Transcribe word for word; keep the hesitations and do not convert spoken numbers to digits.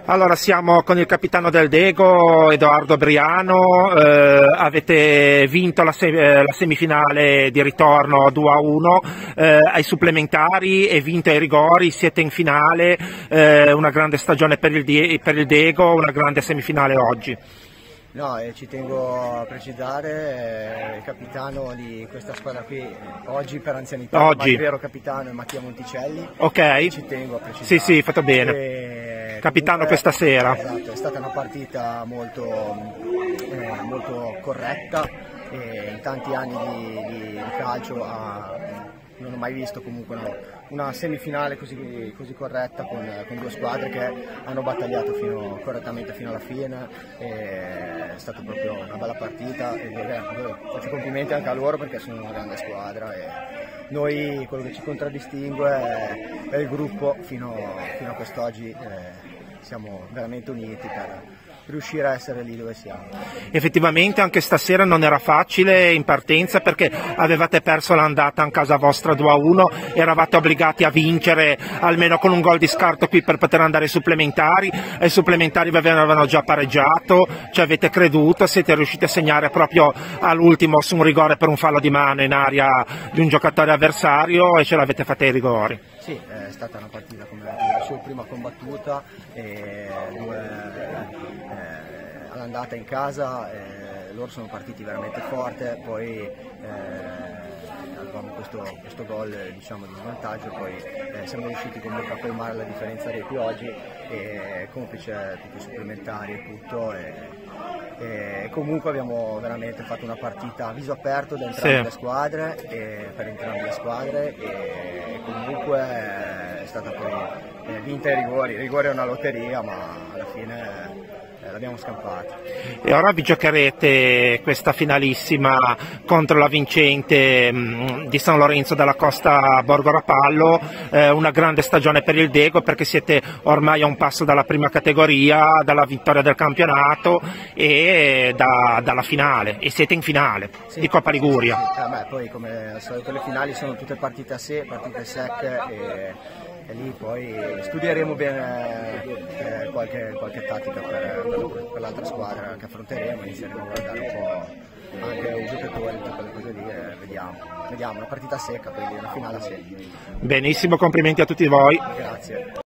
Allora, siamo con il capitano del Dego, Edoardo Briano, eh, avete vinto la, se la semifinale di ritorno due a uno eh, ai supplementari e vinto ai rigori, siete in finale, eh, una grande stagione per il, per il Dego, una grande semifinale oggi. No, eh, ci tengo a precisare, eh, il capitano di questa squadra qui oggi per anzianità, oggi. Ma il vero capitano è Mattia Monticelli. Ok. Ci tengo a precisare. Sì, sì, fatto bene. E capitano comunque, questa sera. Esatto, è stata una partita molto, eh, molto corretta e in tanti anni di, di, di calcio ha, non ho mai visto comunque una, una semifinale così, così corretta con, con due squadre che hanno battagliato fino, correttamente fino alla fine. E è stata proprio una bella partita e eh, faccio complimenti anche a loro perché sono una grande squadra e noi quello che ci contraddistingue è, è il gruppo. Fino, fino a quest'oggi eh, siamo veramente uniti per riuscire a essere lì dove siamo. Effettivamente anche stasera non era facile in partenza perché avevate perso l'andata in casa vostra due a uno, eravate obbligati a vincere almeno con un gol di scarto qui per poter andare ai supplementari, ai supplementari vi avevano già pareggiato, ci avete creduto, siete riusciti a segnare proprio all'ultimo su un rigore per un fallo di mano in area di un giocatore avversario e ce l'avete fatta ai rigori. Sì, è stata una partita come dicevo prima combattuta e due, eh, all'andata in casa eh, loro sono partiti veramente forte, poi eh, avevamo questo, questo gol diciamo, di svantaggio, poi eh, siamo riusciti comunque a colmare la differenza reti oggi e complice tutti i supplementari e tutto. E, E comunque abbiamo veramente fatto una partita a viso aperto da entrambe sì. le squadre e per entrambe le squadre e comunque è stata poi eh, vinta ai rigori. Il rigore è una lotteria ma alla fine eh, l'abbiamo scampata. E ora vi giocherete questa finalissima contro la vincente mh, di San Lorenzo della Costa Borgo Rapallo, eh, una grande stagione per il Dego perché siete ormai a un passo dalla prima categoria, dalla vittoria del campionato e da, dalla finale, e siete in finale sì, di Coppa Liguria. Sì, sì. Eh, beh, poi come al solito le finali sono tutte partite a sé, partite secche e, e lì poi studieremo bene eh, qualche, qualche tattica per, per, per l'altra squadra che affronteremo, inizieremo a guardare un po' anche i giocatori, tutte quelle cose lì e vediamo, vediamo, una partita secca, quindi una finale a sé. Benissimo, complimenti a tutti voi. Grazie.